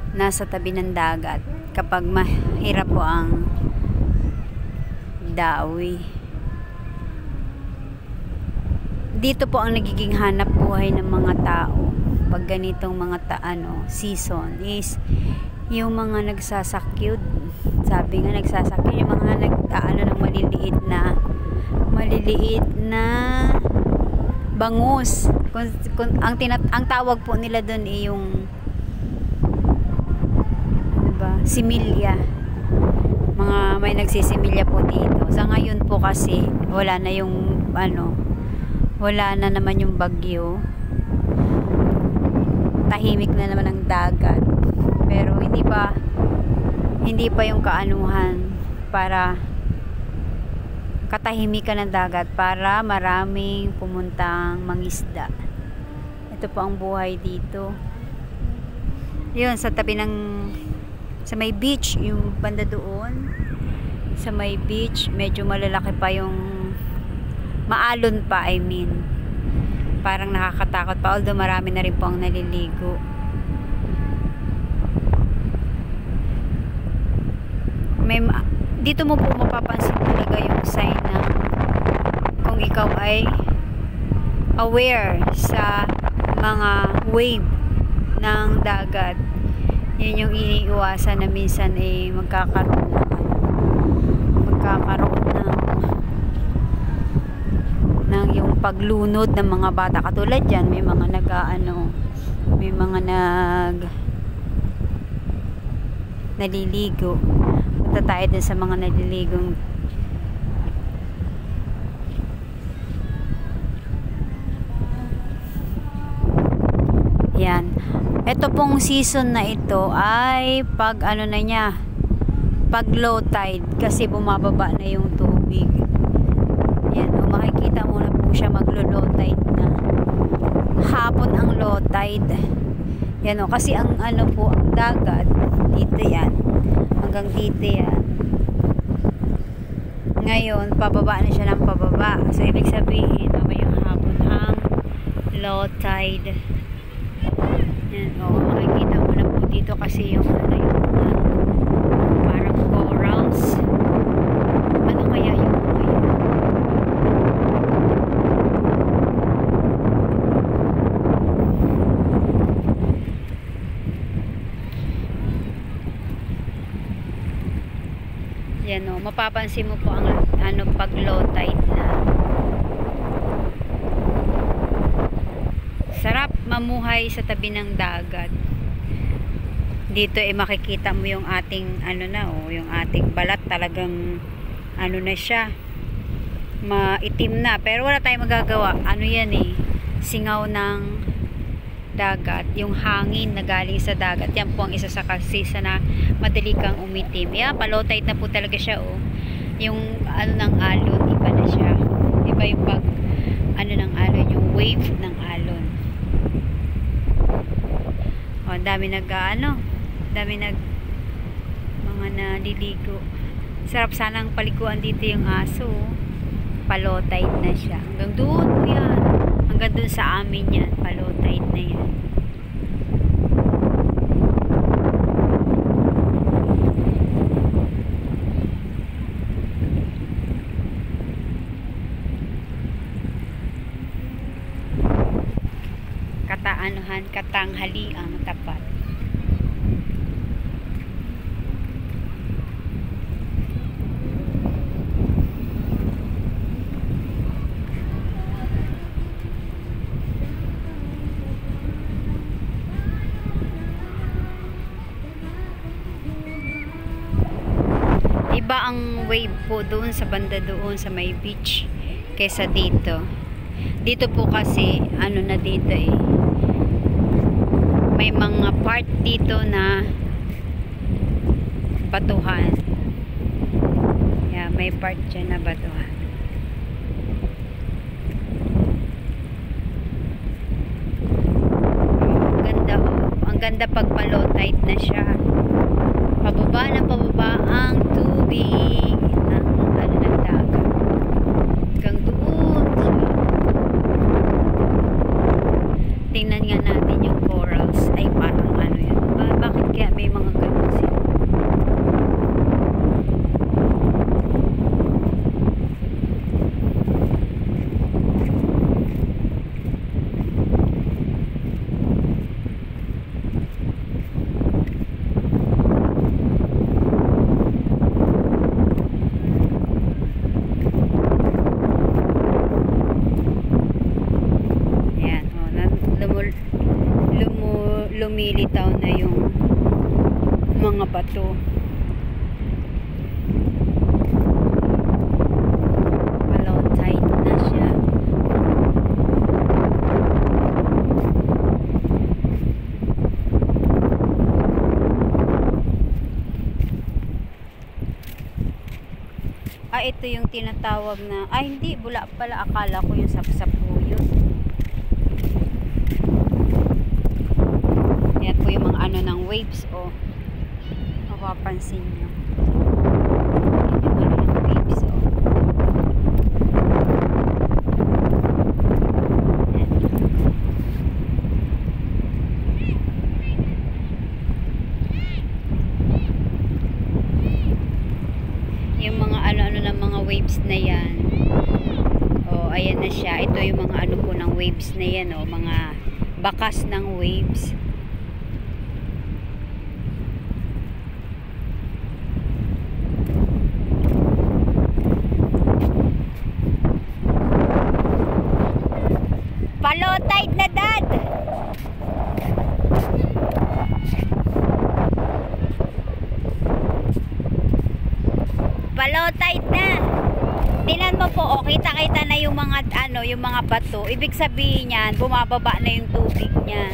nasa tabi ng dagat kapag mahirap po ang dawi. Dito po ang nagiging hanap buhay ng mga tao pag ganitong mga season is yung mga nagsasakyud. Sabi nga nagsasakyud yung mga ng maliliit na bangus. Ang tawag po nila doon ay yung similya. May nagsisimilya po dito. Sa ngayon po kasi wala na yung wala na naman yung bagyo. Tahimik na naman ang dagat. Pero hindi pa yung kaanuhan para katahimikan ng dagat para maraming pumuntang mangisda. Ito po ang buhay dito. Yun, sa tabi sa may beach, yung banda doon sa may beach, medyo malalaki pa yung maalon pa, parang nakakatakot pa, although marami na rin po ang naliligo. Dito mo po mapapansin talaga yung sign na kung ikaw ay aware sa mga wave ng dagat. Yan yung iniiwasan na minsan magkakaroon ng yung paglunod ng mga bata. Katulad dyan, may mga naliligo. Punta tayo din sa mga naliligong. Yan. Ito pong season na ito ay pag pag low tide, kasi bumababa na yung tubig. Yan, makikita mo na po siya maglo-low tide na. Hapon ang low tide. Yan kasi ang po ang dagat dito yan. Hanggang dito yan. Ngayon, pababa na siya ng pababa. So, ibig sabihin, yung hapon ang low tide. Yan, makikita mo na po dito kasi yung parang corals. Ano kaya yung yan mapapansin mo po ang pag low tide na. Sarap mamuhay sa tabi ng dagat. Dito makikita mo yung ating yung ating balat talagang na siya, maitim na, pero wala tayong magagawa. Yan singaw ng dagat, yung hangin na galing sa dagat. Yan po ang isa sa kasisa na madali kang umitim. Low tide na po talaga siya. Yung ng alon, iba na siya. Iba yung pag ng alon, yung wave ng alon. Dami mga naliligo. Sarap sanang paliguan dito yung aso. Pa-low tide na siya. Hanggang doon po yan. Hanggang doon sa amin yan. Pa-low tide na yan. Katanghali ang tapat. Iba ang wave po doon sa banda doon sa may beach kaysa dito. Dito po kasi na dito may mga part dito na batuhan. May part dyan na batuhan. Ang ganda pag pa-low tide na siya. Pababa na pababa ang tubig ng dagat. Hanggang doon siya. Tingnan nga natin yung corals. Ay, parang yan. Bakit kaya may lumilitaw na yung mga bato. Low tide na siya. Ito yung tinatawag na, hindi, bula pala, akala ko yung sapsapuyot. Yan po yung mga ano ng waves, mapapansin nyo. Yan yung ano ng waves, Yan. Yung mga ano-ano ng mga waves na yan. Ayan na siya. Ito yung mga ano po ng waves na yan, mga bakas ng waves. Low tide na, Dad! Low tide na. Tingnan mo po, kita-kita na yung mga yung mga bato. Ibig sabihin niyan, bumababa na yung tubig niya.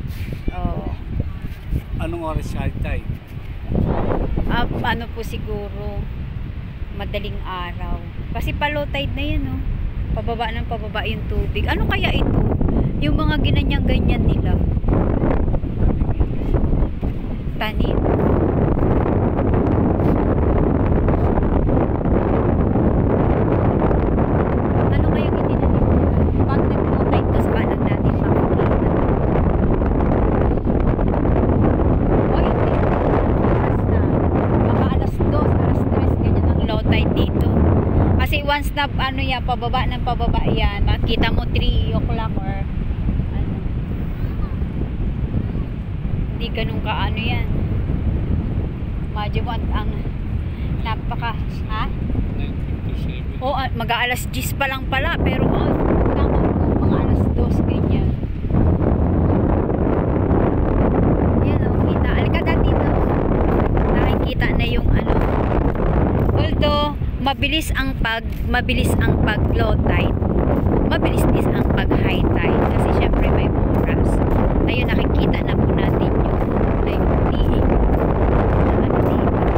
Anong oras high tide? Ano po siguro madaling araw. Kasi low tide na yan, Pababa ng pababa yung tubig. Ano kaya ito? Yung mga ginanyang-ganyan nila. Tanim. Ano kaya itinanim? Pag nag-low tide to, saka lang natin makikita. Hindi. Oras na. Baka alas 2, alas 3, ganyan ang low tide dito. Kasi once na pababa ng pababa yan, makita mo 3 o'clock or hindi ganun ka yan. Medyo mo ang napaka, 9:57. mag-aalas 10 pa lang pala, pero tama po, mga alas 2 ganyan. Yan kita. Alika dito. Nakikita na yung although mabilis ang pag low tide, mabilis din ang pag high tide kasi syempre may oras. Ayun, nakikita na po natin yung diig na dito.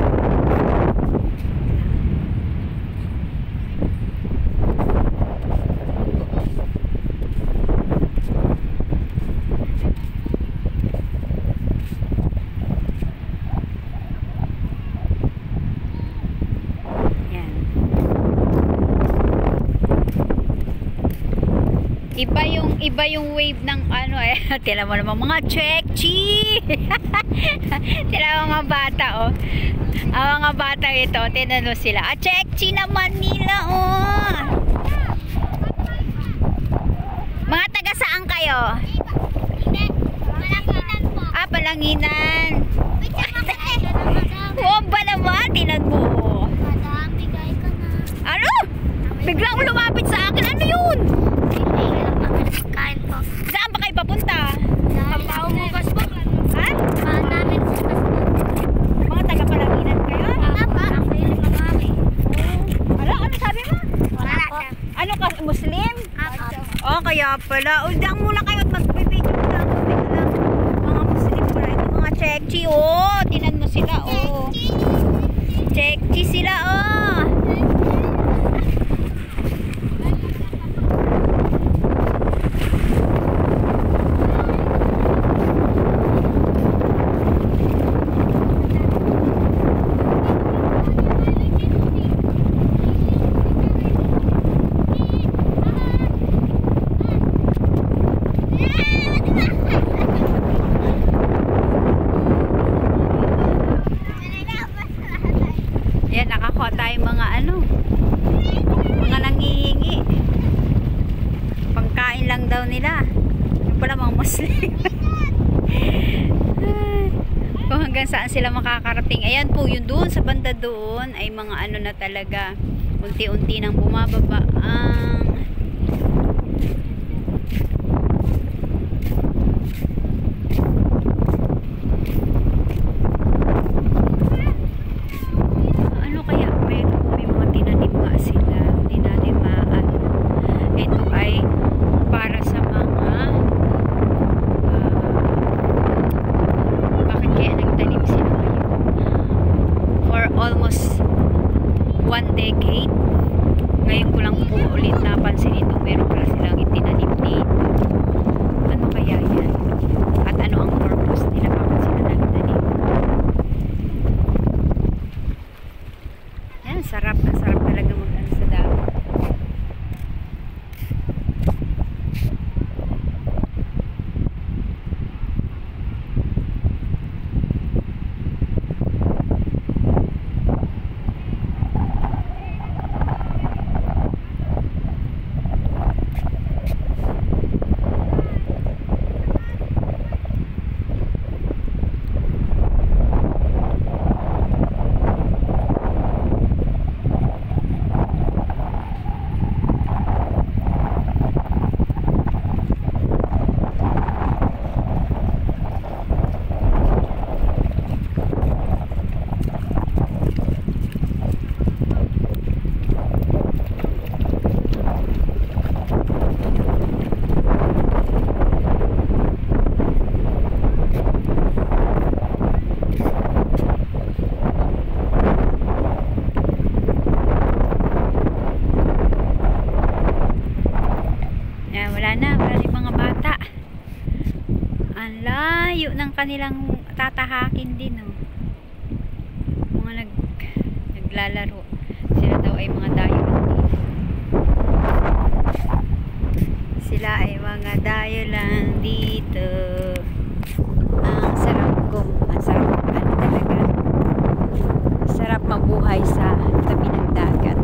Iba yung wave ng tila mo naman mga Chekchi. Tila mga bata, ang mga bata ito, tinano sila. Chekchi naman nila, Mga taga saan kayo? Palanginan po. Palanginan. Ba naman, tinan mo. Madam, bigay ka na. Ano? Biglang lumapit sa akin, ano yun? Kain po. Saan ba kayo papunta? Paumugas po. Ha? Mahal namin sa passport. Mga taga-Palanginan kayo? Apa? Ako yung mamami. Ano sabi mo? Wala po. Ano ka, Muslim? Apa. Kaya pala. Dang muna kayo at magbibideo mo lang. Mga Muslim pala. Ito mga Chekchi, tinan mo sila, Chekchi sila, Yan, nakakuha tayo mga mga nangihingi. Pangkain lang daw nila. Yung pala mga Muslim. Kung hanggang saan sila makakarating. Ayan po, yun doon sa banda doon ay mga na talaga. Unti-unti nang bumababa ang decade. Ngayon ko lang po ulit napansin ito. Meron pala silang itinanim dito. Ano kaya yan? At ano ang purpose nila? Bakit sila nagtanim? Yan, sarap na sarap talaga mag-ano sa dagat. Wala na yung mga bata. Ang layo ng kanilang tatahakin din, oh. Mga naglalaro. Sila daw ay mga dayo lang dito. Sila ay mga dayo lang dito. Ang sarap ko. Ang sarap ano talaga. Sarap mabuhay sa tabi ng dagat.